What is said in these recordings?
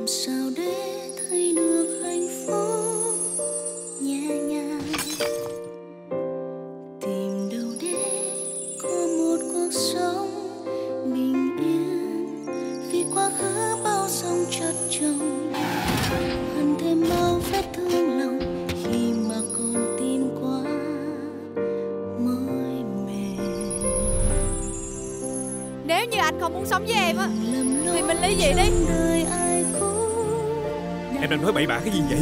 sao để thấy được hạnh phúc nhẹ nhàng, tìm đâu để có một cuộc sống bình yên, vì quá khứ bao sông chất chồng hằn thêm bao vết thương lòng khi mà con tim quá mỏi mệt. Nếu như anh không muốn sống với em á thì mình ly dị đi. Em đang nói bậy bạ cái gì vậy?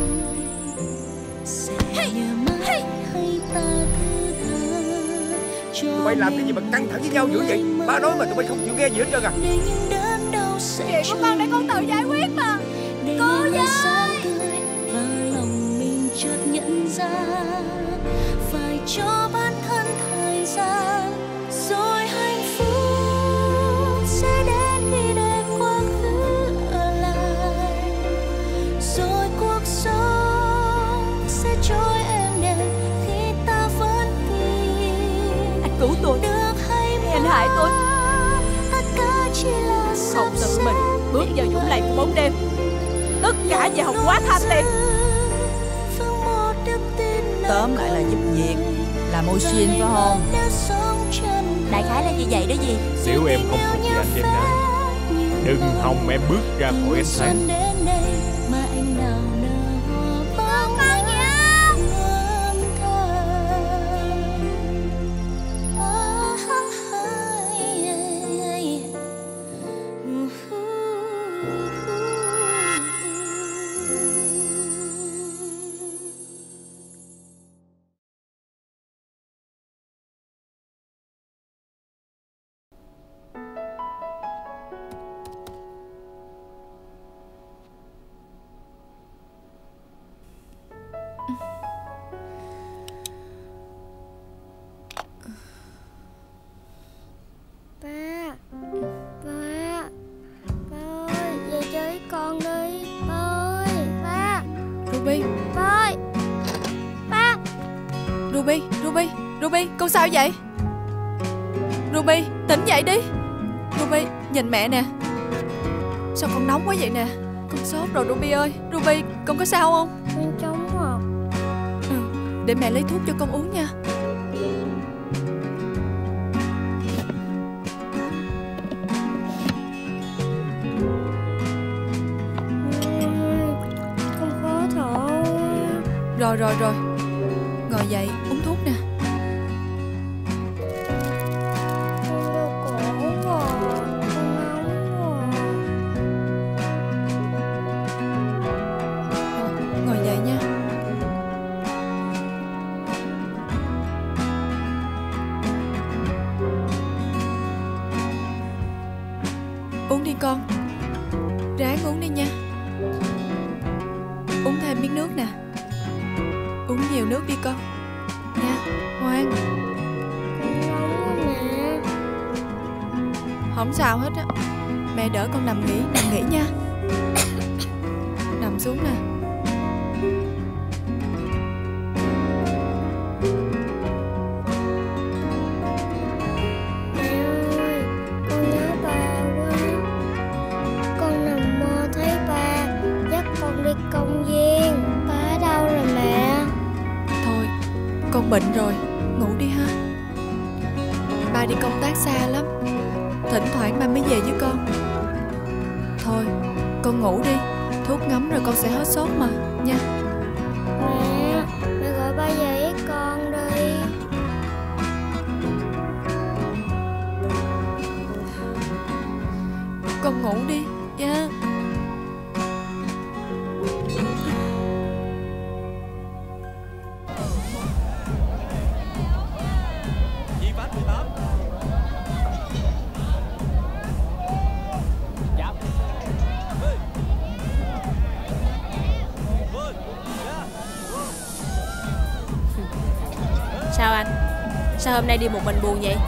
Tụi bay làm cái gì mà căng thẳng với nhau dữ vậy? Ba nói mà tụi bay không chịu nghe gì hết trơn à? Chuyện của con để con tự giải quyết mà. Cô ơi! Và lòng mình chợt nhận ra phải cho bản thân thời gian, rồi hạnh phúc sẽ đến khi để quá khứ ở lại, rồi cuộc sống sẽ trôi êm đềm khi ta vẫn tin. Anh cứu tôi, anh hại tôi. Tất cả chỉ là Không tự mình bước vào vũng lầy của bóng đêm, tất cả vì Hồng quá tham tiền. Tóm lại là giúp việc, là môi xuyên phải không? Đại khái là như vậy đó gì. Xỉu em không thuộc về anh em nữa. Đừng hòng em bước ra khỏi ánh sáng. Ruby, con sao vậy? Ruby, tỉnh dậy đi. Ruby, nhìn mẹ nè. Sao con nóng quá vậy nè? Con sốt rồi Ruby ơi. Ruby, con có sao không? Con trống à. Để mẹ lấy thuốc cho con uống nha. Con khó thở. Rồi. Ngồi dậy, uống thuốc nè. Ngồi dậy nha. Uống đi con. Ráng uống đi nha. Uống thêm miếng nước nè. Uống nhiều nước đi con nha, ngoan. Không sao hết á. Mẹ đỡ con nằm nghỉ nha. Nằm xuống nè. Mẹ ơi, con nhớ ba quá. Con nằm mơ thấy ba dắt con đi công viên. Ba ở đâu rồi mẹ? Thôi, con bệnh rồi, ngủ đi ha. Ba đi công tác xa lắm, thỉnh thoảng ba mới về với con. Thôi, con ngủ đi. Thuốc ngấm rồi con sẽ hết sốt mà, nha. Mẹ gọi ba về với con đi. Con ngủ đi, nha. Sao anh? Sao hôm nay đi một mình buồn vậy?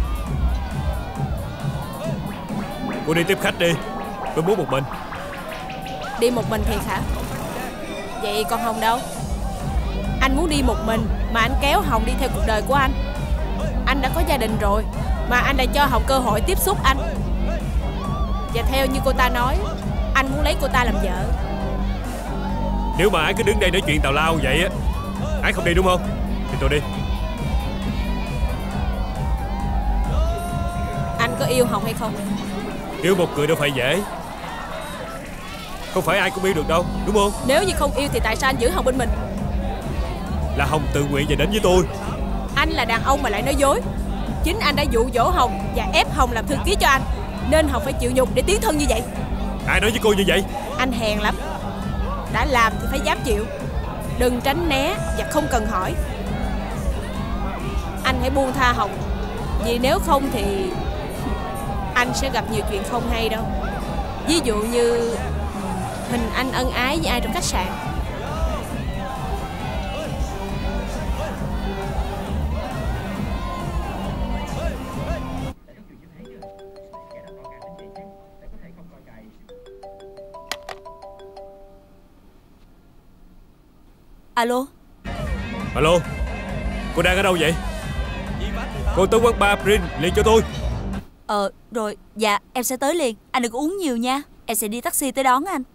Cô đi tiếp khách đi. Tôi muốn một mình. Đi một mình thiệt hả? Vậy còn Hồng đâu? Anh muốn đi một mình mà anh kéo Hồng đi theo cuộc đời của anh. Anh đã có gia đình rồi mà anh đã cho Hồng cơ hội tiếp xúc anh. Và theo như cô ta nói Anh muốn lấy cô ta làm vợ. Nếu mà Ái cứ đứng đây nói chuyện tào lao vậy á, Ái không đi đúng không? Thì tôi đi. Anh có yêu Hồng hay không? Yêu một người đâu phải dễ. Không phải ai cũng yêu được đâu, đúng không? Nếu như không yêu thì tại sao anh giữ Hồng bên mình? Là Hồng tự nguyện và đến với tôi. Anh là đàn ông mà lại nói dối. Chính anh đã dụ dỗ Hồng và ép Hồng làm thư ký cho anh, nên Hồng phải chịu nhục để tiến thân như vậy. Ai nói với cô như vậy? Anh hèn lắm. Đã làm thì phải dám chịu. Đừng tránh né và không cần hỏi. Anh hãy buông tha Hồng, vì nếu không thì anh sẽ gặp nhiều chuyện không hay đâu. Ví dụ như hình anh ân ái với ai trong khách sạn. Alo. Alo. Cô đang ở đâu vậy? Cô tới quán bar Prince liền cho tôi. Rồi, dạ em sẽ tới liền. Anh đừng có uống nhiều nha. Em sẽ đi taxi tới đón anh.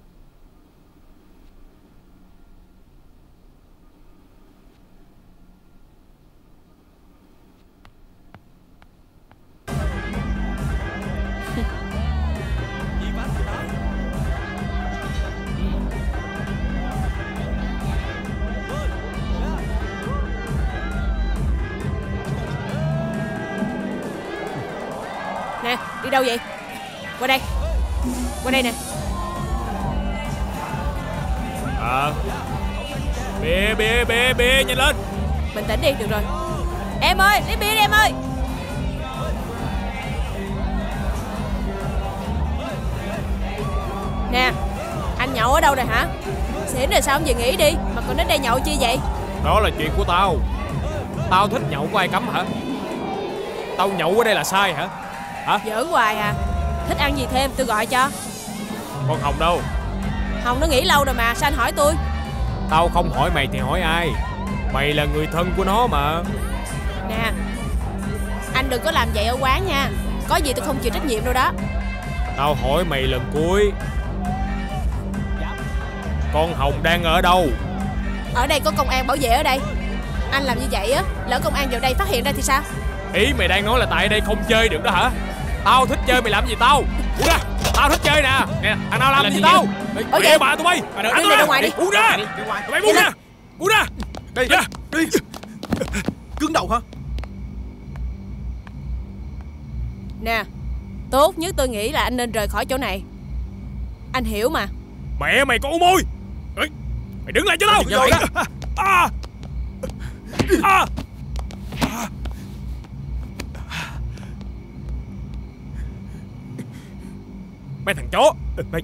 Nè, đi đâu vậy? Qua đây. Qua đây nè. Bia, nhanh lên. Bình tĩnh đi, được rồi. Em ơi, lấy bia đi em ơi. Nè, anh nhậu ở đâu rồi hả? Xỉn rồi sao không về nghỉ đi, mà còn đến đây nhậu chi vậy? Đó là chuyện của tao. Tao thích nhậu, có ai cấm hả? Tao nhậu ở đây là sai hả? Hả? Giỡn hoài à? Thích ăn gì thêm tôi gọi cho. Con Hồng đâu? Hồng nó nghỉ lâu rồi mà, sao anh hỏi tôi? Tao không hỏi mày thì hỏi ai? Mày là người thân của nó mà. Nè, anh đừng có làm vậy ở quán nha. Có gì tôi không chịu trách nhiệm đâu đó. Tao hỏi mày lần cuối, con Hồng đang ở đâu? Ở đây có công an bảo vệ ở đây. Anh làm như vậy á, lỡ công an vào đây phát hiện ra thì sao? Ý mày đang nói là tại đây không chơi được đó hả? Tao thích chơi, mày làm gì tao? Uống ra, tao thích chơi nè. Nè, thằng nào làm gì tao? Mày bà tụi bay. Đi ra ngoài đi. Uống ra. Tụi bay uống ra. Uống ra. Đi. Cứng đầu hả? Nè, tốt nhất tôi nghĩ là anh nên rời khỏi chỗ này. Anh hiểu mà. Mẹ mày có u môi. Mày đứng lại cho tao. Mày thằng chó. Mày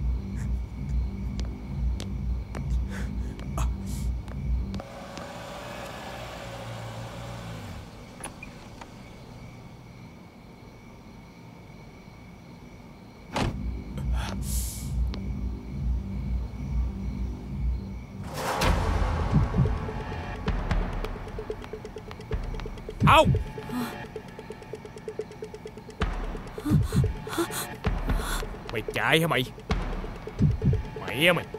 không. Mày chạy hả mày? Mày mày.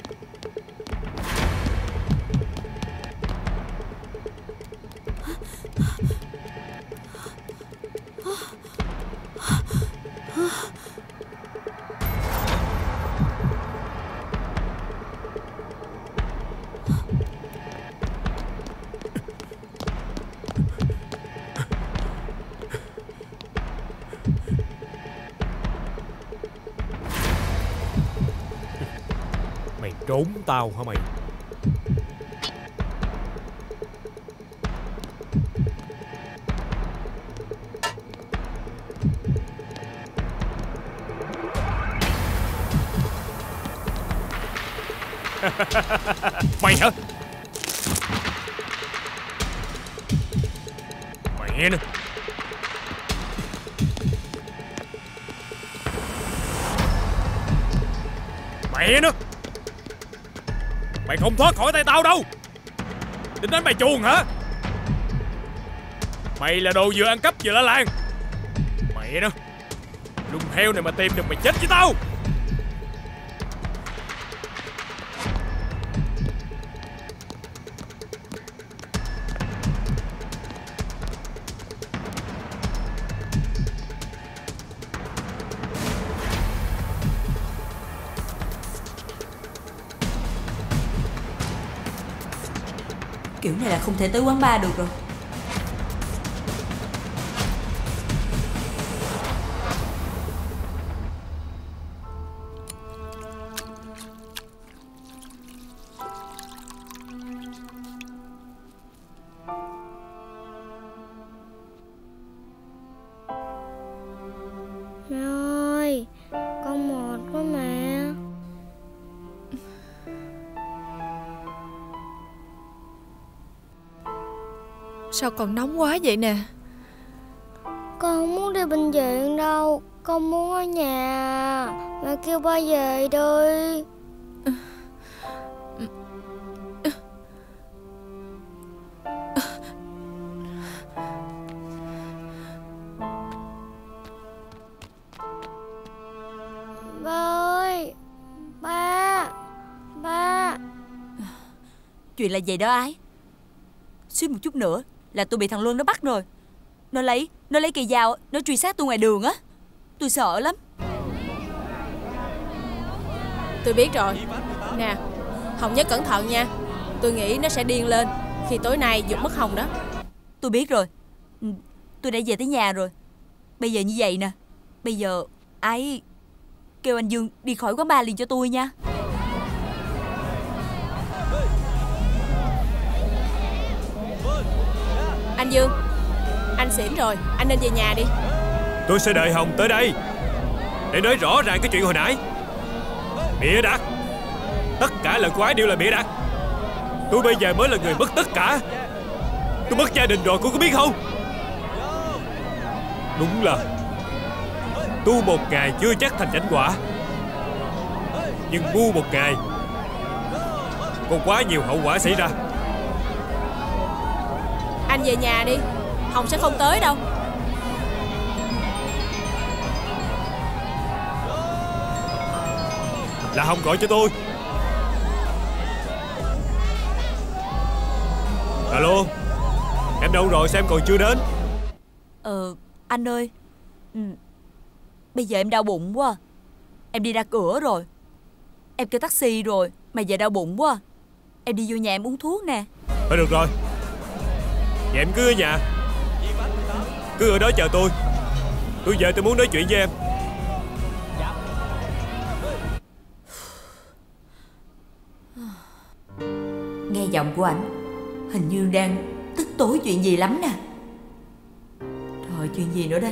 Mày trốn tao hả mày? Mày hả? Mẹ nữa. Mẹ nữa. Mày không thoát khỏi tay tao đâu. Định đánh mày chuồng hả? Mày là đồ vừa ăn cắp vừa la làng. Mẹ nữa. Lùng heo này mà tìm được mày chết với tao. Kiểu này là không thể tới quán bar được rồi. Mẹ ơi, con mệt quá mẹ. Sao còn nóng quá vậy nè? Con không muốn đi bệnh viện đâu, con muốn ở nhà. Mẹ kêu ba về đi. Ba ơi, ba. Chuyện là vậy đó Ái. Suýt một chút nữa là tôi bị thằng Luân nó bắt rồi. Nó lấy cây dao, nó truy sát tôi ngoài đường á. Tôi sợ lắm. Tôi biết rồi. Nè, Hồng nhớ cẩn thận nha. Tôi nghĩ nó sẽ điên lên khi tối nay giật mất Hồng đó. Tôi biết rồi. Tôi đã về tới nhà rồi. Bây giờ như vậy nè. Bây giờ Ái kêu anh Dương đi khỏi quán bar liền cho tôi nha. Anh Dương, anh xỉn rồi, anh nên về nhà đi. Tôi sẽ đợi Hồng tới đây để nói rõ ràng cái chuyện hồi nãy. Bịa đặt. Tất cả lời của Ái đều là bịa đặt. Tôi bây giờ mới là người mất tất cả. Tôi mất gia đình rồi, cô có biết không? Đúng là tu một ngày chưa chắc thành chánh quả, nhưng ngu một ngày còn quá nhiều hậu quả xảy ra. Anh về nhà đi, Hồng sẽ không tới đâu. Là Hồng gọi cho tôi. Alo, em đâu rồi sao em còn chưa đến? Anh ơi, bây giờ em đau bụng quá. Em đi ra cửa rồi. Em kêu taxi rồi mà giờ đau bụng quá. Em đi vô nhà em uống thuốc nè. Thôi được rồi, vậy em cứ ở nhà, cứ ở đó chờ tôi. Tôi về tôi muốn nói chuyện với em. Nghe giọng của ảnh hình như đang tức tối chuyện gì lắm nè. Rồi chuyện gì nữa đây?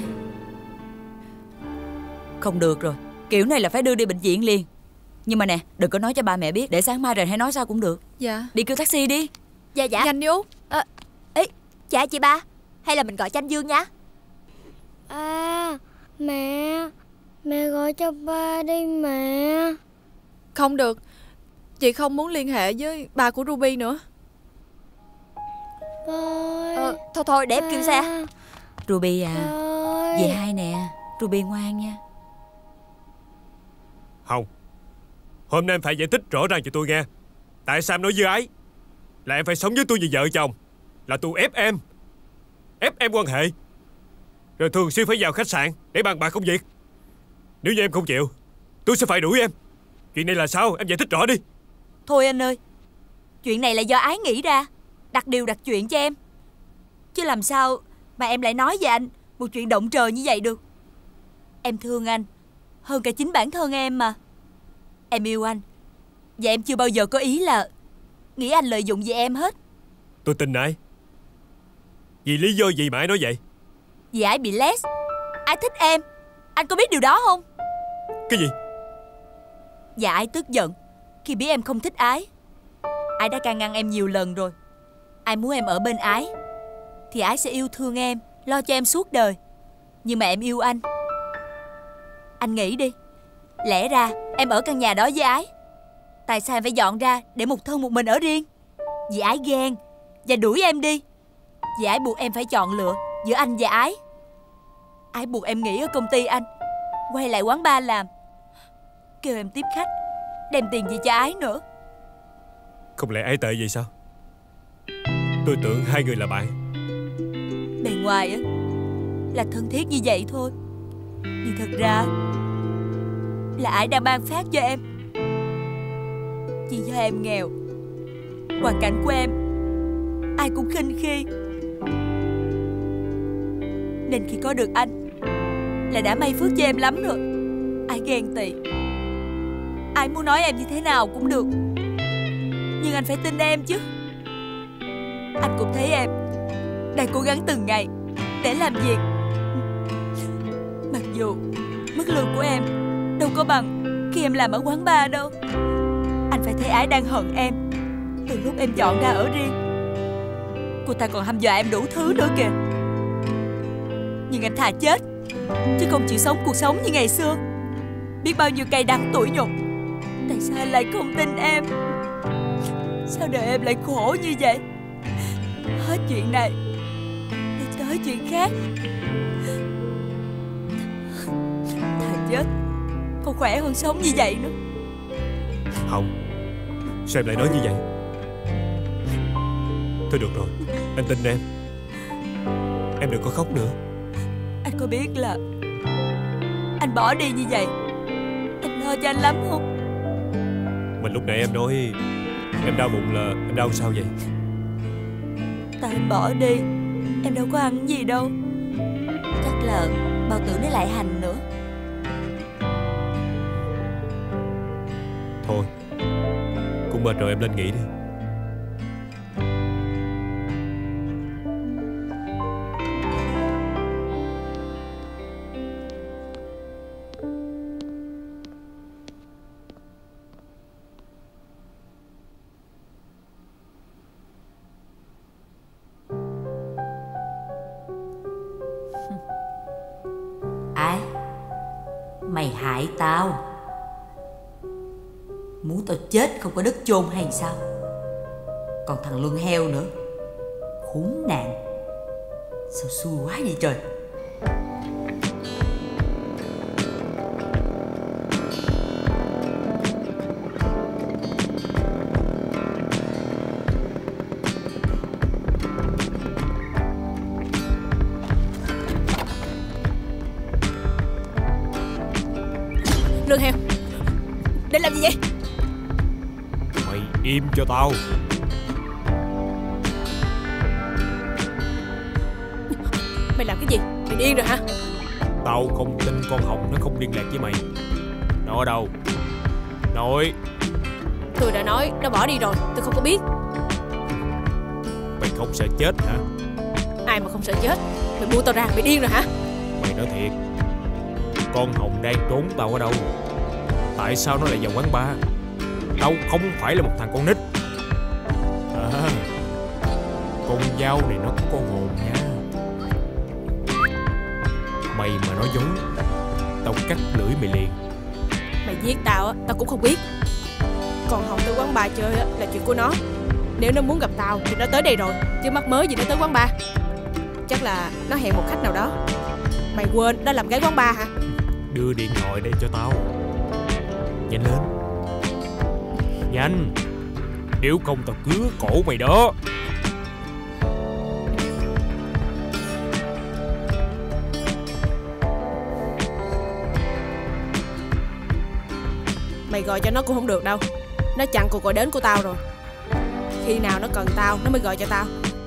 Không được rồi, kiểu này là phải đưa đi bệnh viện liền. Nhưng mà nè, đừng có nói cho ba mẹ biết. Để sáng mai rồi hãy nói sao cũng được. Dạ. Đi kêu taxi đi. Dạ. Nhanh đi Út. Dạ chị ba, hay là mình gọi cho anh Dương nha. Mẹ gọi cho ba đi mẹ. Không được. Chị không muốn liên hệ với ba của Ruby nữa. Ba ơi. Thôi để em kêu xe. Ruby à, ơi. về hai nè. Ruby ngoan nha. Hồng, hôm nay em phải giải thích rõ ràng cho tôi nghe. Tại sao em nói với Ái là em phải sống với tôi như vợ chồng? Là tôi ép em quan hệ, rồi thường xuyên phải vào khách sạn để bàn bạc công việc. Nếu như em không chịu, tôi sẽ phải đuổi em. Chuyện này là sao? Em giải thích rõ đi. Thôi anh ơi, chuyện này là do Ái nghĩ ra, đặt điều đặt chuyện cho em. Chứ làm sao mà em lại nói với anh một chuyện động trời như vậy được. Em thương anh hơn cả chính bản thân em mà. Em yêu anh, và em chưa bao giờ có ý là nghĩ anh lợi dụng về em hết. Tôi tin Ái. Vì lý do gì mà Ái nói vậy? Vì Ái bị less. Ái thích em. Anh có biết điều đó không? Cái gì? Và Ái tức giận khi biết em không thích Ái. Ái đã can ngăn em nhiều lần rồi. Ai muốn em ở bên Ái thì Ái sẽ yêu thương em, lo cho em suốt đời. Nhưng mà em yêu anh. Anh nghĩ đi, lẽ ra em ở căn nhà đó với Ái. Tại sao em phải dọn ra để một thân một mình ở riêng? Vì Ái ghen và đuổi em đi. Vì Ái buộc em phải chọn lựa giữa anh và Ái. Ái buộc em nghỉ ở công ty anh, quay lại quán bar làm, kêu em tiếp khách, đem tiền về cho Ái nữa. Không lẽ Ái tệ vậy sao? Tôi tưởng hai người là bạn. Bề ngoài á là thân thiết như vậy thôi, nhưng thật ra là Ái đang ban phát cho em. Chỉ do em nghèo, hoàn cảnh của em ai cũng khinh khi. Nên khi có được anh là đã may phước cho em lắm rồi. Ai ghen tị, ai muốn nói em như thế nào cũng được, nhưng anh phải tin em chứ. Anh cũng thấy em đang cố gắng từng ngày để làm việc. Mặc dù mức lương của em đâu có bằng khi em làm ở quán bar đâu. Anh phải thấy Ái đang hận em từ lúc em dọn ra ở riêng. Cô ta còn hăm dọa em đủ thứ nữa kìa. Nhưng anh thà chết chứ không chịu sống cuộc sống như ngày xưa. Biết bao nhiêu cay đắng tủi nhục. Tại sao anh lại không tin em? Sao đời em lại khổ như vậy? Hết chuyện này để tới chuyện khác. Thà chết còn khỏe hơn sống như vậy nữa. Hồng, sao em lại nói như vậy? Thôi được rồi, anh tin em. Em đừng có khóc nữa. Anh có biết là anh bỏ đi như vậy em lo cho anh lắm không? Mình lúc nãy em nói em đau bụng là em đau sao vậy? Tại anh bỏ đi em đâu có ăn gì đâu. Chắc là bao tử nó lại hành nữa. Thôi, cũng mệt rồi, em lên nghỉ đi. Ai? Mày hại tao, muốn tao chết không có đất chôn hay sao? Còn thằng Luân heo nữa, khốn nạn. Sao xui quá vậy trời. Lương heo, định làm gì vậy? Mày im cho tao. Mày làm cái gì? Mày điên rồi hả? Tao không tin con Hồng nó không liên lạc với mày. Nó ở đâu? Nói. Tôi đã nói nó bỏ đi rồi, tôi không có biết. Mày không sợ chết hả? Ai mà không sợ chết? Mày buông tao ra, mày điên rồi hả? Mày nói thiệt, con Hồng đang trốn tao ở đâu? Tại sao nó lại vào quán bar? Tao không phải là một thằng con nít. À, con dao này nó có hồn nha. Mày mà nói dối, tao cắt lưỡi mày liền. Mày giết tao á, tao cũng không biết. Còn Hồng tới quán bar chơi á là chuyện của nó. Nếu nó muốn gặp tao thì nó tới đây rồi, chứ mắc mới gì nó tới quán bar. Chắc là nó hẹn một khách nào đó. Mày quên nó làm gái quán bar hả? Đưa điện thoại đây cho tao. Nhanh lên. Nhanh. Nếu không tao cứa cổ mày đó. Mày gọi cho nó cũng không được đâu. Nó chặn cuộc gọi đến của tao rồi. Khi nào nó cần tao nó mới gọi cho tao.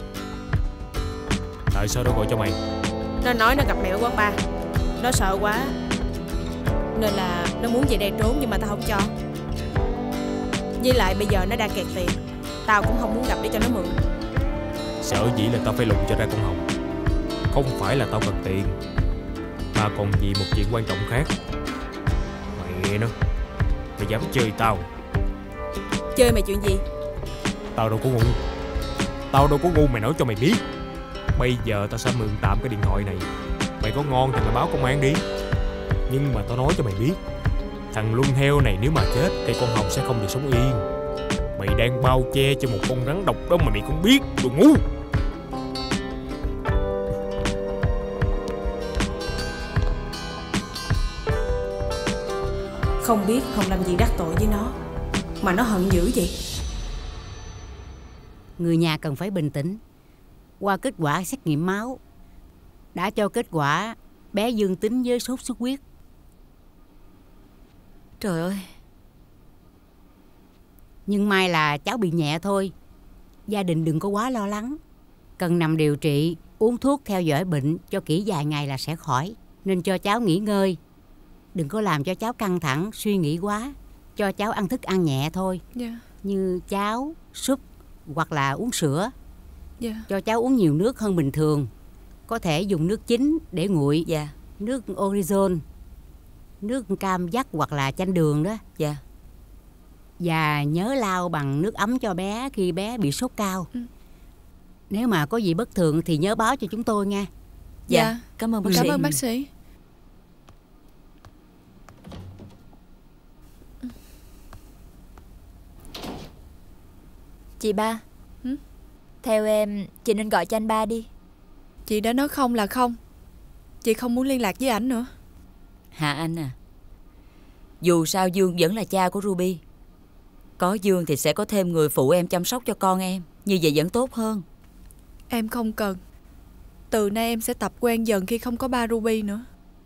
Tại sao nó gọi cho mày? Nó nói nó gặp mày ở quán bar. Nó sợ quá nên là nó muốn về đây trốn, nhưng mà tao không cho. Với lại bây giờ nó đang kẹt tiền, tao cũng không muốn gặp để cho nó mượn. Sợ dĩ là tao phải lùng cho ra con Hồng. Không phải là tao cần tiền, mà còn vì một chuyện quan trọng khác. Mẹ nó, mày dám chơi tao? Chơi mày chuyện gì? Tao đâu có ngu. Tao đâu có ngu mày nói cho mày biết. Bây giờ tao sẽ mượn tạm cái điện thoại này. Mày có ngon thì mày báo công an đi. Nhưng mà tao nói cho mày biết, thằng Luân heo này nếu mà chết thì con Hồng sẽ không được sống yên. Mày đang bao che cho một con rắn độc đó mà mày không biết, đồ ngu. Không biết Hồng làm gì đắc tội với nó mà nó hận dữ vậy. Người nhà cần phải bình tĩnh. Qua kết quả xét nghiệm máu đã cho kết quả bé dương tính với sốt xuất huyết. Trời ơi. Nhưng may là cháu bị nhẹ thôi. gia đình đừng có quá lo lắng. Cần nằm điều trị, uống thuốc theo dõi bệnh cho kỹ vài ngày là sẽ khỏi. Nên cho cháu nghỉ ngơi. Đừng có làm cho cháu căng thẳng, suy nghĩ quá. Cho cháu ăn thức ăn nhẹ thôi. Dạ. Như cháo, súp hoặc là uống sữa. Dạ. Cho cháu uống nhiều nước hơn bình thường. Có thể dùng nước chính để nguội. Dạ. Nước Orizon, nước cam vắt hoặc là chanh đường đó. Dạ. Và nhớ lau bằng nước ấm cho bé khi bé bị sốt cao. Nếu mà có gì bất thường thì nhớ báo cho chúng tôi nha. Dạ. Cảm ơn bác sĩ. Cảm ơn bác sĩ. Chị ba, theo em chị nên gọi cho anh ba đi. Chị đã nói không là không. Chị không muốn liên lạc với ảnh nữa. Hà Anh à, dù sao Dương vẫn là cha của Ruby. Có Dương thì sẽ có thêm người phụ em chăm sóc cho con em. Như vậy vẫn tốt hơn. Em không cần. Từ nay em sẽ tập quen dần khi không có ba Ruby nữa.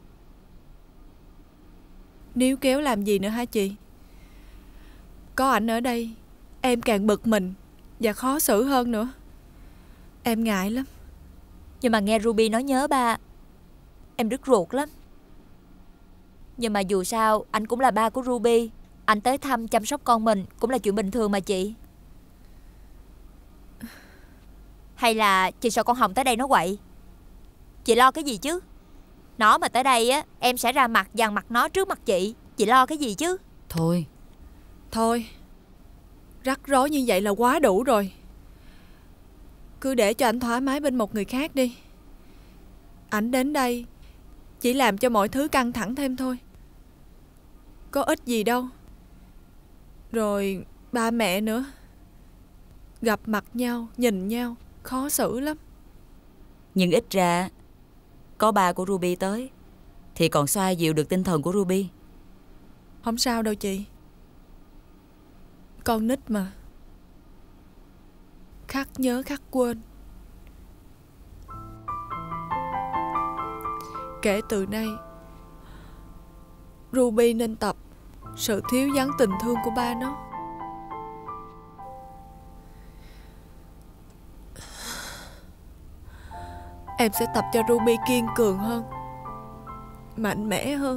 Níu kéo làm gì nữa hả chị? Có ảnh ở đây, em càng bực mình và khó xử hơn nữa. Em ngại lắm. Nhưng mà nghe Ruby nói nhớ ba, em đứt ruột lắm. Nhưng mà dù sao anh cũng là ba của Ruby. Anh tới thăm chăm sóc con mình cũng là chuyện bình thường mà chị. Hay là chị sợ con Hồng tới đây nó quậy? Chị lo cái gì chứ? Nó mà tới đây á, em sẽ ra mặt dằn mặt nó trước mặt chị. Chị lo cái gì chứ? Thôi, rắc rối như vậy là quá đủ rồi. Cứ để cho ảnh thoải mái bên một người khác đi. Ảnh đến đây chỉ làm cho mọi thứ căng thẳng thêm thôi. Có ích gì đâu. Rồi ba mẹ nữa, gặp mặt nhau, nhìn nhau khó xử lắm. Nhưng ít ra có ba của Ruby tới thì còn xoa dịu được tinh thần của Ruby. Không sao đâu chị. Con nít mà, khắc nhớ khắc quên. Kể từ nay Ruby nên tập sự thiếu vắng tình thương của ba nó. Em sẽ tập cho Ruby kiên cường hơn, mạnh mẽ hơn.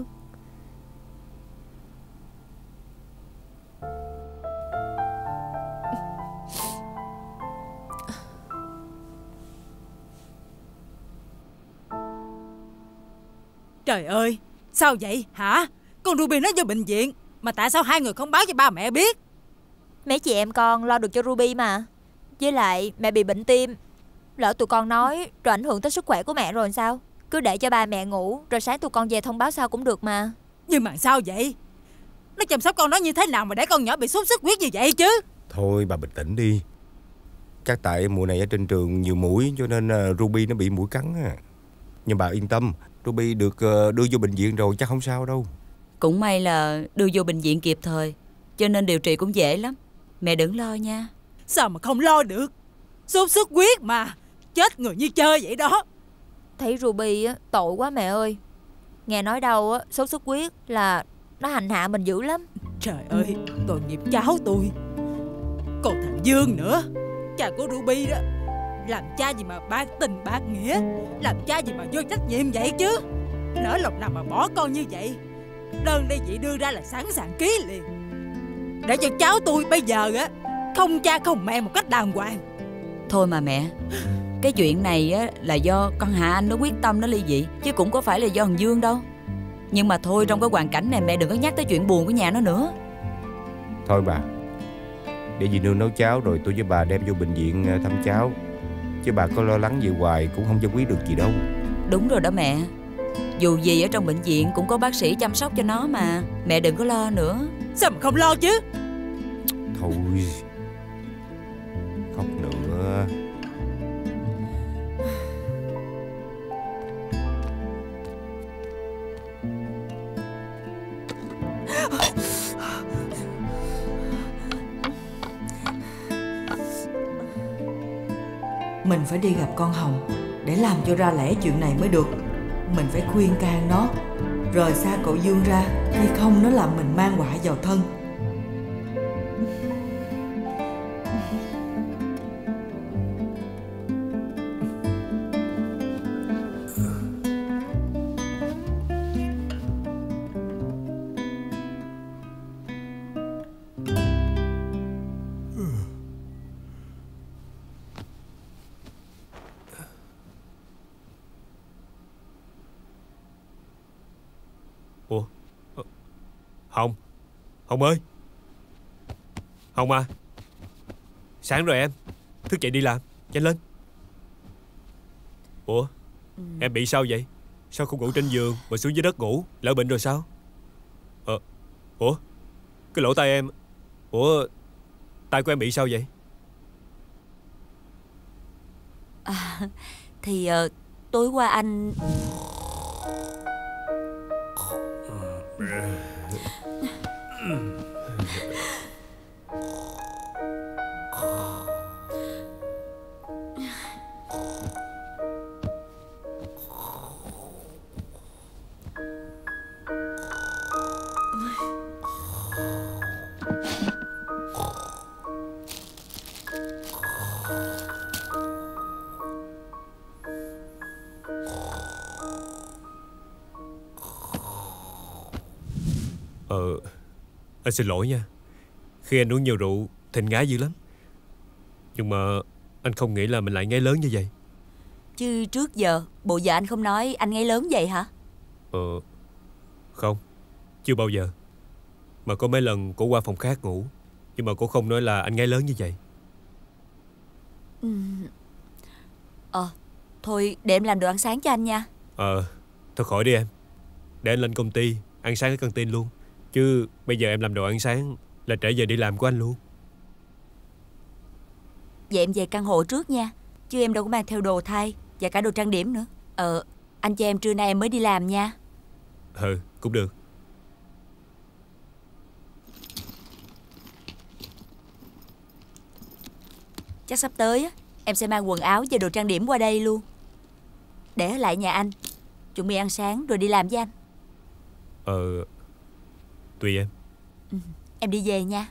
Trời ơi, sao vậy hả? Con Ruby nó vô bệnh viện, mà tại sao hai người không báo cho ba mẹ biết? Mấy chị em con lo được cho Ruby mà. Với lại mẹ bị bệnh tim, lỡ tụi con nói rồi ảnh hưởng tới sức khỏe của mẹ rồi sao? Cứ để cho ba mẹ ngủ, rồi sáng tụi con về thông báo sau cũng được mà. Nhưng mà sao vậy? Nó chăm sóc con nó như thế nào mà để con nhỏ bị sốt xuất huyết như vậy chứ? Thôi bà bình tĩnh đi. Chắc tại mùa này ở trên trường nhiều muỗi cho nên Ruby nó bị muỗi cắn à. Nhưng bà yên tâm, Ruby được đưa vô bệnh viện rồi, chắc không sao đâu. Cũng may là đưa vô bệnh viện kịp thời, cho nên điều trị cũng dễ lắm. Mẹ đừng lo nha. Sao mà không lo được? Sốt xuất huyết mà, chết người như chơi vậy đó. Thấy Ruby á, tội quá mẹ ơi. Nghe nói đâu á, sốt xuất huyết là nó hành hạ mình dữ lắm. Trời ơi, tội nghiệp cháu tôi. Còn thằng Dương nữa, cha của Ruby đó. Làm cha gì mà bạc tình bạc nghĩa, làm cha gì mà vô trách nhiệm vậy chứ. Lỡ lòng nào mà bỏ con như vậy, đơn đây chị đưa ra là sẵn sàng ký liền, để cho cháu tôi bây giờ á không cha không mẹ một cách đàng hoàng. Thôi mà mẹ, cái chuyện này á là do con Hạ Anh nó quyết tâm nó ly dị, chứ cũng có phải là do thằng Dương đâu. Nhưng mà thôi, trong cái hoàn cảnh này mẹ đừng có nhắc tới chuyện buồn của nhà nó nữa. Thôi bà, để dì nương nấu cháo rồi tôi với bà đem vô bệnh viện thăm cháu. Chứ bà có lo lắng gì hoài cũng không giải quyết được gì đâu. Đúng rồi đó mẹ. Dù gì ở trong bệnh viện cũng có bác sĩ chăm sóc cho nó mà. Mẹ đừng có lo nữa. Sao mà không lo chứ? Thôi, khóc nữa. Mình phải đi gặp con Hồng để làm cho ra lẽ chuyện này mới được. Mình phải khuyên can nó rời xa cậu Dương ra, hay không nó làm mình mang họa vào thân. Ủa? Hồng. Hồng ơi. Hồng à. Sáng rồi em. Thức dậy đi làm. Nhanh lên. Ủa? Em bị sao vậy? Sao không ngủ trên giường mà xuống dưới đất ngủ? Lỡ bệnh rồi sao? Ủa? Cái lỗ tai em. Ủa? Tai của em bị sao vậy? Thì tối qua anh... Anh xin lỗi nha. Khi anh uống nhiều rượu thì anh ngái dữ lắm. Nhưng mà anh không nghĩ là mình lại ngáy lớn như vậy. Chứ trước giờ bộ vợ anh không nói anh ngáy lớn vậy hả? Không, chưa bao giờ. Mà có mấy lần cô qua phòng khác ngủ, nhưng mà cô không nói là anh ngáy lớn như vậy. Thôi để em làm đồ ăn sáng cho anh nha. Thôi khỏi đi em. Để anh lên công ty ăn sáng ở căng tin luôn. Chứ bây giờ em làm đồ ăn sáng là trễ giờ đi làm của anh luôn. Vậy em về căn hộ trước nha. Chứ em đâu có mang theo đồ thay và cả đồ trang điểm nữa. Anh cho em trưa nay em mới đi làm nha. Cũng được. Chắc sắp tới á, em sẽ mang quần áo và đồ trang điểm qua đây luôn. Để ở lại nhà anh, chuẩn bị ăn sáng rồi đi làm với anh. Tùy em. Em đi về nha.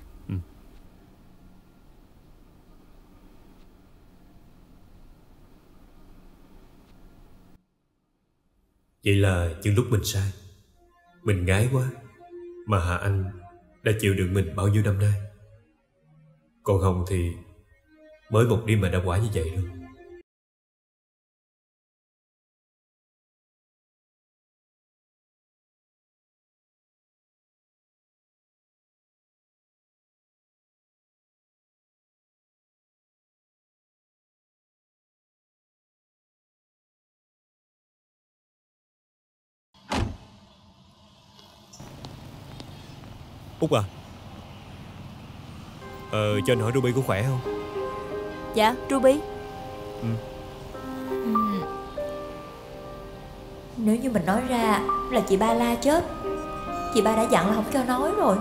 Vậy là những lúc mình sai, mình ngái quá, mà Hà Anh đã chịu đựng mình bao nhiêu năm nay. Còn Hồng thì mới một đêm mà đã quả như vậy rồi. Út à, cho anh hỏi Ruby có khỏe không? Dạ, Ruby. Nếu như mình nói ra là chị ba la chết. Chị ba đã dặn là không cho nói rồi.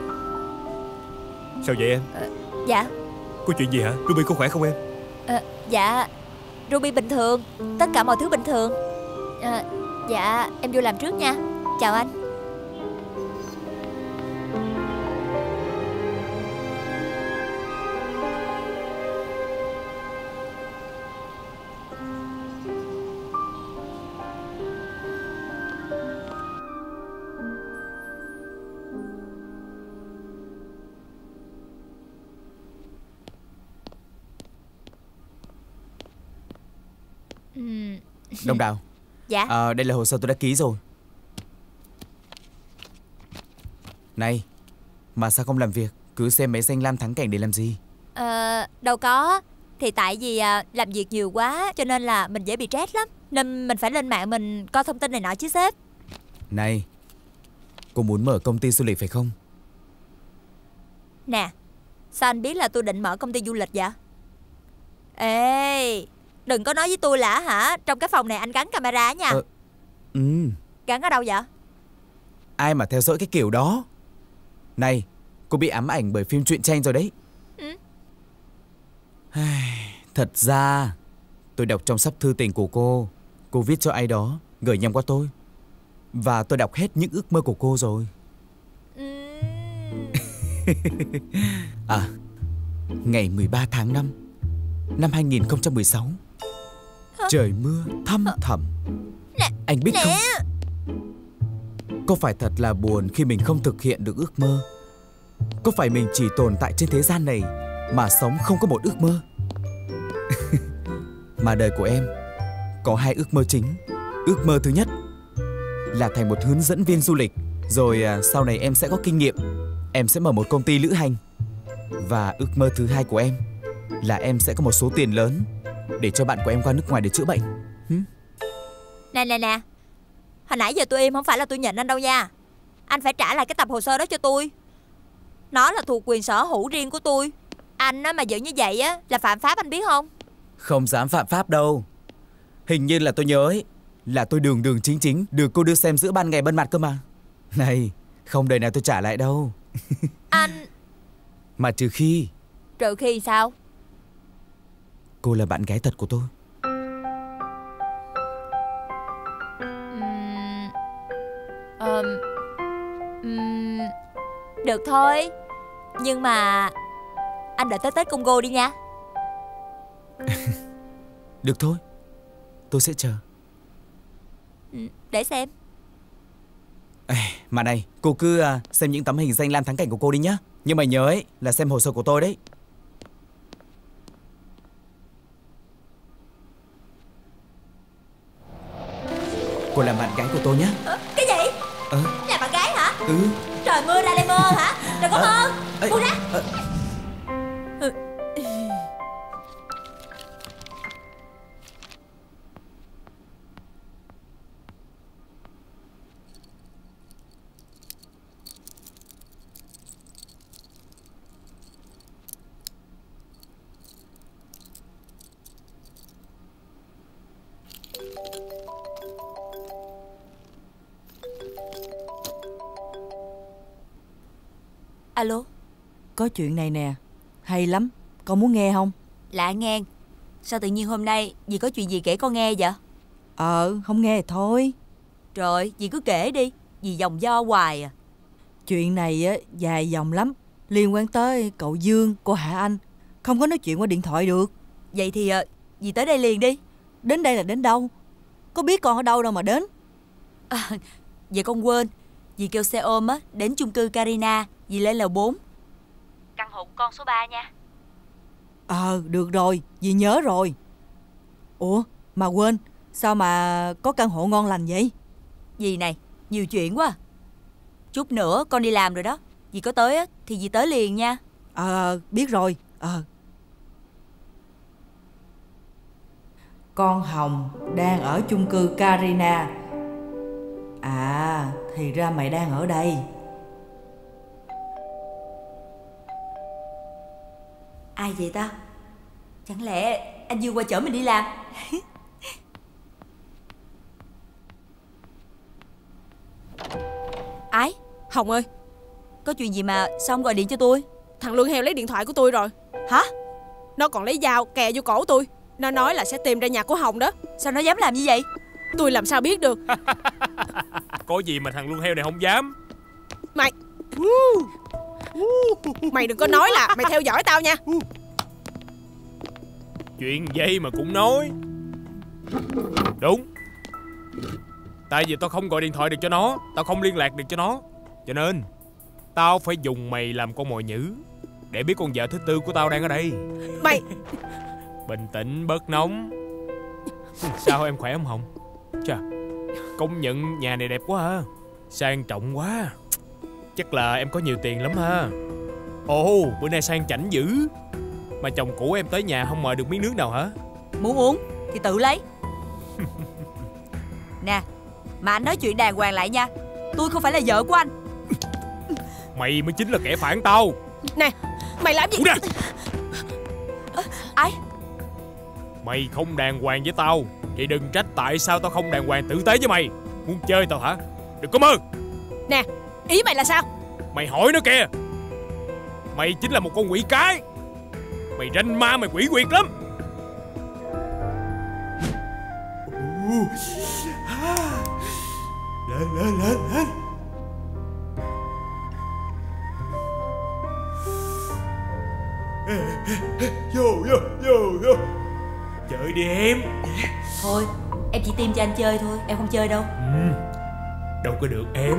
Sao vậy em? Dạ. Có chuyện gì hả? Ruby có khỏe không em? Dạ, Ruby bình thường. Tất cả mọi thứ bình thường. Dạ, em vô làm trước nha. Chào anh. Đồng Đào. Dạ. Đây là hồ sơ tôi đã ký rồi. Này, mà sao không làm việc, cứ xem mấy danh lam thắng cảnh để làm gì? Đâu có. Thì tại vì làm việc nhiều quá cho nên là mình dễ bị stress lắm. Nên mình phải lên mạng mình coi thông tin này nọ chứ sếp. Này, cô muốn mở công ty du lịch phải không? Nè, sao anh biết là tôi định mở công ty du lịch vậy? Ê, đừng có nói với tôi là hả, trong cái phòng này anh gắn camera nha. Gắn ở đâu vậy? Ai mà theo dõi cái kiểu đó. Này, cô bị ám ảnh bởi phim truyện tranh rồi đấy. Thật ra tôi đọc trong sắp thư tình của cô viết cho ai đó gửi nhầm qua tôi. Và tôi đọc hết những ước mơ của cô rồi. Ngày 13 tháng 5 năm 2016, trời mưa thăm thẳm. Anh biết không, có phải thật là buồn khi mình không thực hiện được ước mơ? Có phải mình chỉ tồn tại trên thế gian này mà sống không có một ước mơ? Mà đời của em có hai ước mơ chính. Ước mơ thứ nhất là thành một hướng dẫn viên du lịch. Rồi sau này em sẽ có kinh nghiệm. Em sẽ mở một công ty lữ hành. Và ước mơ thứ hai của em là em sẽ có một số tiền lớn để cho bạn của em qua nước ngoài để chữa bệnh. Nè, hồi nãy giờ tôi im không phải là tôi nhịn anh đâu nha. Anh phải trả lại cái tập hồ sơ đó cho tôi. Nó là thuộc quyền sở hữu riêng của tôi. Anh mà giữ như vậy á là phạm pháp, anh biết không? Không dám phạm pháp đâu. Hình như là tôi nhớ ấy, là tôi đường chính được cô đưa xem giữa ban ngày ban mặt cơ mà. Này, không đời nào tôi trả lại đâu. Anh... Mà trừ khi... Trừ khi sao? Cô là bạn gái thật của tôi. Được thôi. Nhưng mà anh đợi tới Tết Congo đi nha. Được thôi, tôi sẽ chờ. Để xem. Mà này, cô cứ xem những tấm hình danh lam thắng cảnh của cô đi nhá. Nhưng mà nhớ ấy, là xem hồ sơ của tôi đấy. Cô làm bạn gái của tôi nhá. Cái gì? Là bạn gái hả? Trời mưa ra đây mơ hả? Đừng có mơ. Buông ra. Alo. Có chuyện này nè, hay lắm, con muốn nghe không? Lạ nghe. Sao tự nhiên hôm nay dì có chuyện gì kể con nghe vậy? Không nghe thì thôi. Trời, dì cứ kể đi, dì vòng vo hoài à. Chuyện này á dài dòng lắm, liên quan tới cậu Dương, cô Hạ Anh. Không có nói chuyện qua điện thoại được. Vậy thì dì tới đây liền đi. Đến đây là đến đâu? Có biết con ở đâu đâu mà đến. Vậy con quên. Dì kêu xe ôm á đến chung cư Carina. Dì lên lầu 4. Căn hộ của con số 3 nha. Được rồi, dì nhớ rồi. Ủa, mà quên, sao mà có căn hộ ngon lành vậy? Dì này, nhiều chuyện quá. Chút nữa con đi làm rồi đó. Dì có tới á thì dì tới liền nha. Biết rồi. Con Hồng đang ở chung cư Carina. Thì ra mày đang ở đây. Ai vậy ta? Chẳng lẽ anh Dương qua chở mình đi làm? Ái, Hồng ơi, có chuyện gì mà sao không gọi điện cho tôi? thằng Luân Heo lấy điện thoại của tôi rồi. Hả? Nó còn lấy dao kè vô cổ tôi. Nó nói là sẽ tìm ra nhà của Hồng đó. Sao nó dám làm như vậy? Tôi làm sao biết được. Có gì mà thằng Luân Heo này không dám. Mày đừng có nói là mày theo dõi tao nha. Chuyện vậy mà cũng nói. Đúng. Tại vì tao không gọi điện thoại được cho nó, tao không liên lạc được cho nó, cho nên tao phải dùng mày làm con mồi nhữ để biết con vợ thứ tư của tao đang ở đây. Mày bình tĩnh bớt nóng. Sao em khỏe không Hồng? Chà, công nhận nhà này đẹp quá ha. Sang trọng quá. Chắc là em có nhiều tiền lắm ha. Ồ, bữa nay sang chảnh dữ. Mà chồng cũ em tới nhà không mời được miếng nước nào hả? Muốn uống thì tự lấy. Nè, mà anh nói chuyện đàng hoàng lại nha. Tôi không phải là vợ của anh. Mày mới chính là kẻ phản tao. Nè, mày làm gì? Ai? Mày không đàng hoàng với tao thì đừng trách tại sao tao không đàng hoàng tử tế với mày. Muốn chơi tao hả? Đừng có mơ. Nè, ý mày là sao? Mày hỏi nó kìa. Mày chính là một con quỷ cái. Mày ranh ma, mày quỷ quyệt lắm. Lên. Vô. Chơi đi em. Thôi, em chỉ tìm cho anh chơi thôi. Em không chơi đâu. Đâu có được em.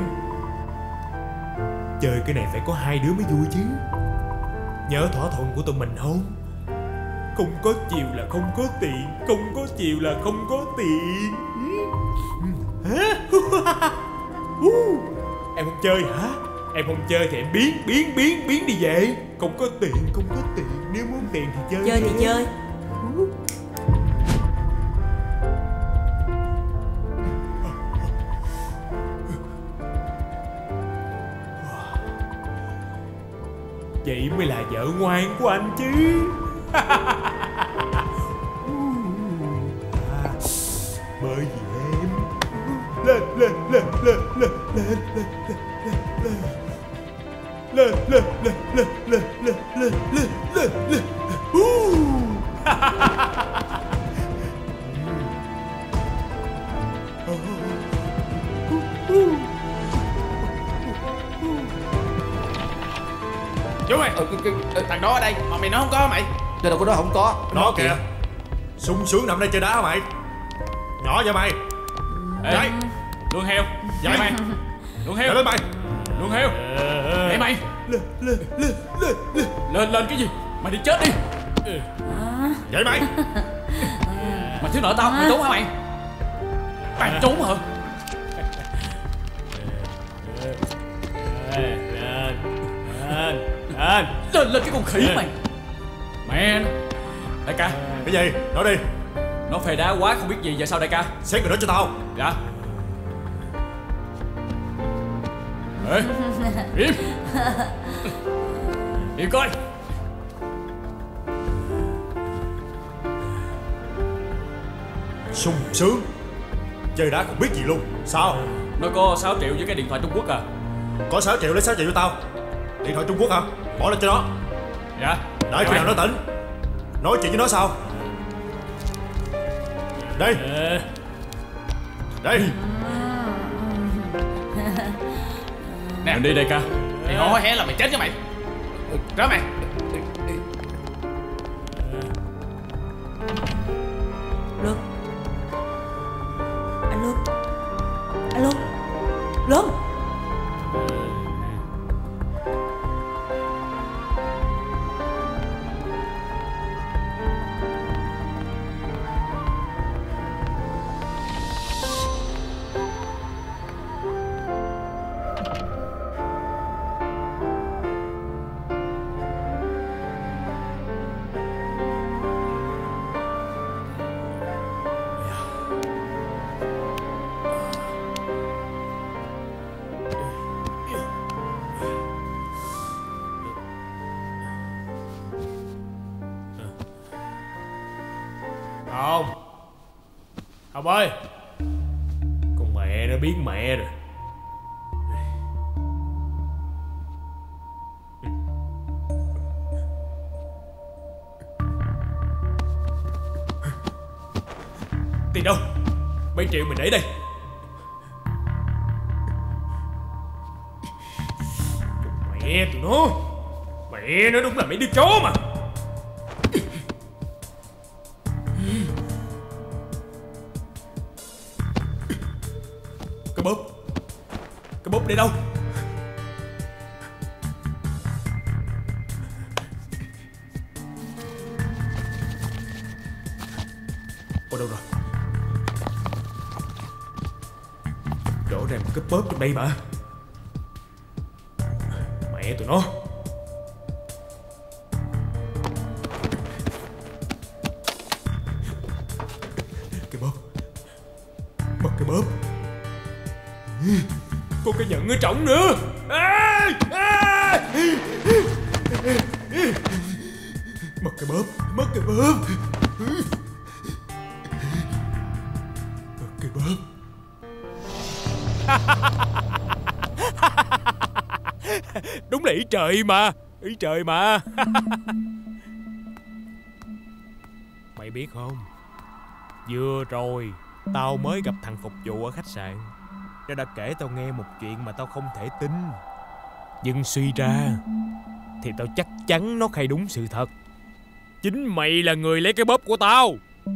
Chơi cái này phải có hai đứa mới vui chứ. Nhớ thỏa thuận của tụi mình không? Không có chiều là không có tiền. Không có chiều là không có tiền. Hả? chơi hả? Em không chơi thì em biến đi về. Không có tiền. Nếu muốn tiền thì chơi. Chơi thì chơi. Vậy mới là vợ ngoan của anh chứ. Bởi vì em lên. Chú mày, thằng đó ở đây mà mày nói không có mày. Đâu có đó, không có. Nó kìa, sung sướng nằm đây chơi đá hả mày? Nhỏ vậy mày. Ê, Luân heo, dậy mày. Luân heo lên mày. Luân heo, dậy mày. Lên cái gì? Mày đi chết đi. Dậy mày. Mày thiếu nợ tao, mày trốn hả mày? Mày trốn hả? Lên cái con khỉ mày. Mẹ nó. Đại ca. Cái gì? Nói đi. Nó phê đá quá không biết gì, giờ sao đại ca? Xét người đó cho tao. Dạ. Ê, im coi. Sung sướng. Chơi đá không biết gì luôn. Sao? Nó có 6 triệu với cái điện thoại Trung Quốc à? Có 6 triệu lấy 6 triệu cho tao. Điện thoại Trung Quốc hả? Bỏ lên cho nó. Dạ. Đợi khi nào nó tỉnh nói chuyện với nó sao? Đây. Nè, mình đi đây ca. Mày hó hé là mày chết cho mày. Đó mày. Luân. Anh Luân. Anh Luân. Luân. Hồng ơi. Con mẹ nó biến mẹ rồi. Tiền đâu? 7 triệu mình để đây. Mẹ tụi nó. Mẹ nó đúng là mấy đứa chó mà. Cái bóp để đâu? Ở đâu rồi? Rõ ràng cái bóp trong đây mà. Mẹ tụi nó. Cái bóp. Mất cái bóp. Có cái nhẫn ở trỏng nữa. Mất cái bóp. Mất cái bóp. Mất cái bóp. Đúng là ý trời mà. Ý trời mà. Mày biết không, vừa rồi tao mới gặp thằng phục vụ ở khách sạn. Nó đã kể tao nghe một chuyện mà tao không thể tin. Nhưng suy ra thì tao chắc chắn nó khai đúng sự thật. Chính mày là người lấy cái bóp của tao.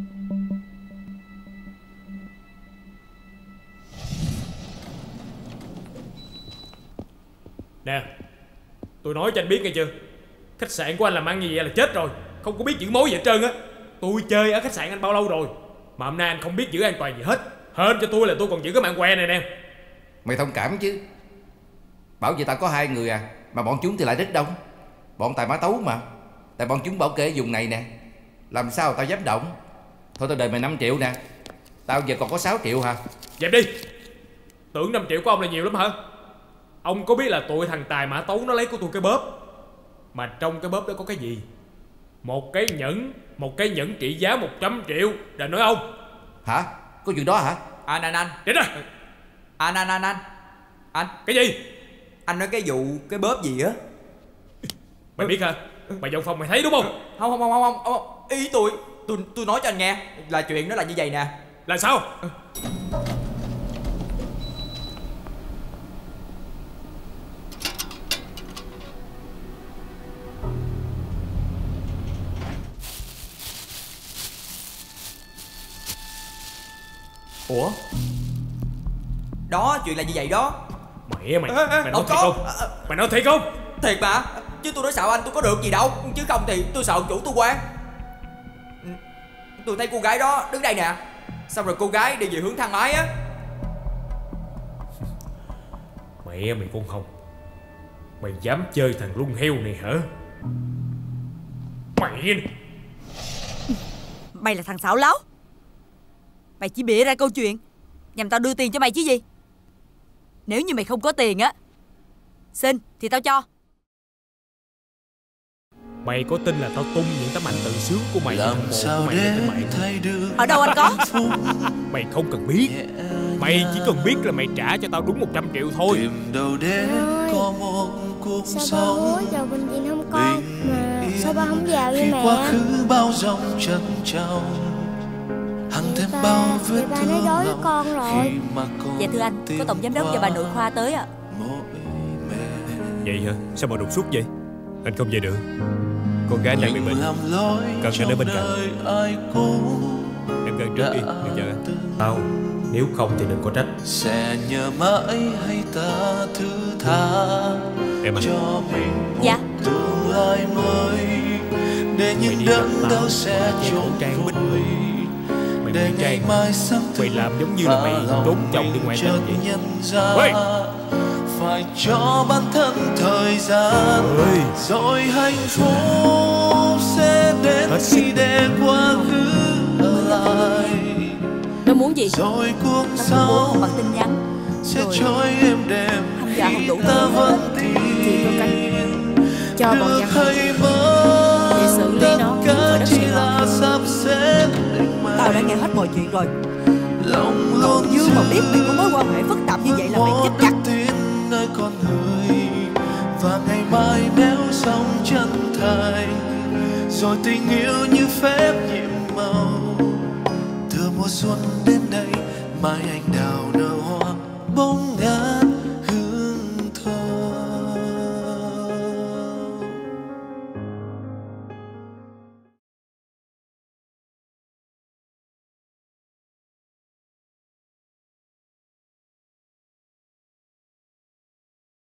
Nè, tôi nói cho anh biết nghe chưa. Khách sạn của anh làm ăn như vậy là chết rồi. Không có biết giữ mối gì hết trơn á. Tôi chơi ở khách sạn anh bao lâu rồi mà hôm nay anh không biết giữ an toàn gì hết. Hên cho tôi là tôi còn giữ cái mạng què này nè. Mày thông cảm chứ. Bảo vậy tao có 2 người à, mà bọn chúng thì lại rất đông. Bọn Tài Mã Tấu mà. Tại bọn chúng bảo kê vùng này nè, làm sao tao dám động. Thôi tao đền mày 5 triệu nè. Tao giờ còn có 6 triệu hả? Dẹp đi. Tưởng 5 triệu của ông là nhiều lắm hả? Ông có biết là tụi thằng Tài Mã Tấu nó lấy của tôi cái bóp, mà trong cái bóp đó có cái gì? Một cái nhẫn trị giá 100 triệu. Đền nói ông. Hả? Có chuyện đó hả? Anh Đến đây. Anh Cái gì? Anh nói cái vụ cái bóp gì á? Mày biết hả? Mày vào phòng mày thấy đúng không? Không. Ý tôi nói cho anh nghe là chuyện nó là như vậy nè. Là sao? Ủa? Đó, chuyện là như vậy đó. Mày nói thiệt không? Mày nói thiệt không? Thiệt mà. Chứ tôi nói xạo anh tôi có được gì đâu. Chứ không thì tôi sợ ông chủ tôi quan. Tôi thấy cô gái đó đứng đây nè. Xong rồi cô gái đi về hướng thang máy á. Mẹ mày con Hồng, mày dám chơi thằng lung heo này hả? Mày là thằng xảo láo. Mày chỉ bịa ra câu chuyện nhằm tao đưa tiền cho mày chứ gì. Nếu như mày không có tiền á, xin thì tao cho. Mày có tin là tao tung những tấm ảnh tự sướng của mày làm sao mày lên mạng? Ở đâu anh có? Mày không cần biết. Mày chỉ cần biết là mày trả cho tao đúng 100 triệu thôi. Sao ba hứa vào bệnh viện không con? Mà sao ba không vào với mẹ? Quá khứ bao dòng trân trọng hằng thêm bao vết thương nói đối với con rồi. Dạ thưa anh, có tổng giám đốc và bà nội khoa tới ạ. Vậy hả? Sao mà đột xuất vậy? Anh không về được. Con gái đang bị bệnh, cần anh ở bên cạnh. Em gần trước đi, đừng chờ anh. Tao, nếu không thì đừng có trách. Sẽ nhớ mãi hay ta thứ tha em cho mình dạ. tương lai mới để những đớn đau sẽ trôi vội. Để ngày mai sáng mày làm giống như là mày trốn chồng đi ngoại tình vậy. Phải cho bản thân thời gian rồi hạnh phúc sẽ đến khi để quá khứ ở lại. Nó muốn gì? Rồi cuộc sống bằng tin nhắn sẽ trôi êm đềm khi ta vẫn tin cho bọn được hay mất để xử lý nó ở đất Sài Gòn. Tao đã nghe hết mọi chuyện rồi. Còn Dương mà biết mày có mối quan hệ phức tạp như vậy là mày chết chắc. Nơi con người và ngày mai nếu sống chân thành rồi tình yêu như phép nhiệm màu. Từ mùa xuân đến đây mai anh đào nở hoa bóng ngàn.